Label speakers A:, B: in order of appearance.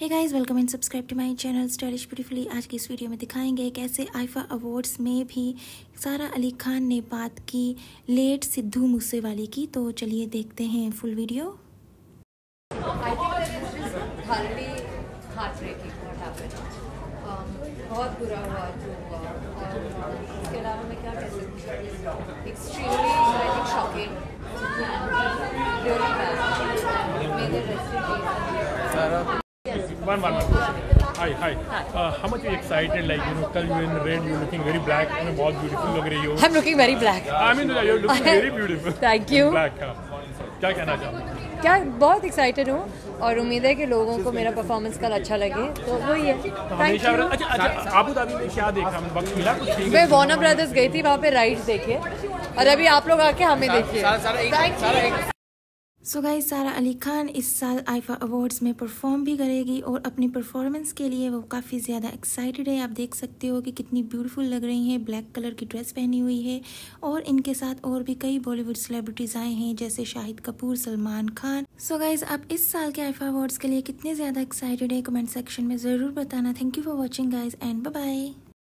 A: Hey guys, welcome and subscribe to my channel stylish beautifully. आज की इस video में दिखाएंगे कैसे आईफा अवार्ड्स में भी सारा अली खान ने बात की लेट सिद्धू मूसेवाले की। तो चलिए देखते हैं फुल वीडियो।
B: बहुत बुरा हुआ जो हुआ, और इसके अलावा मैं क्या कह सकती हूँ, extremely I think shocking, really bad.
C: One. Hi. How much are you excited? Like कल you in red, you looking very black. बहुत beautiful लग रही हो.
B: I'm looking very black.
C: I mean, you're looking very beautiful.
B: Thank you.
C: Black. क्या कहना चाहते?
B: क्या बहुत एक्साइटेड हूँ और उम्मीद है कि लोगों को मेरा परफॉर्मेंस कल अच्छा लगे, तो वही है।
C: हमेशा अच्छा अबू धाबी में क्या देखा? वक्त मिला कुछ?
B: मैं वार्नर ब्रदर्स गई थी, वहाँ पे राइड्स देखे, और अभी आप लोग आके हमें देखिए।
A: सो गाइस, सारा अली खान इस साल आईफा अवार्ड्स में परफॉर्म भी करेगी और अपनी परफॉर्मेंस के लिए वो काफ़ी ज़्यादा एक्साइटेड है। आप देख सकते हो कि कितनी ब्यूटीफुल लग रही हैं, ब्लैक कलर की ड्रेस पहनी हुई है। और इनके साथ और भी कई बॉलीवुड सेलिब्रिटीज़ आए हैं, जैसे शाहिद कपूर, सलमान खान। सो गाइस, आप इस साल के आईफा अवार्ड्स के लिए कितने ज़्यादा एक्साइटेड है, कमेंट सेक्शन में ज़रूर बताना। Thank you for watching guys and bye bye.